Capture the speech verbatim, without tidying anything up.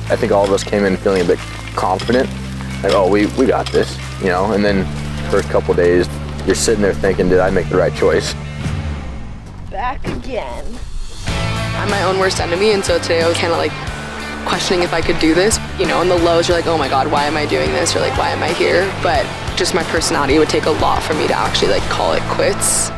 I think all of us came in feeling a bit confident, like, oh, we, we got this, you know, and then first couple days, you're sitting there thinking, did I make the right choice? Back again. I'm my own worst enemy, and so today I was kind of like questioning if I could do this. You know, in the lows, you're like, oh my God, why am I doing this? Or like, why am I here? But just my personality would take a lot for me to actually like call it quits.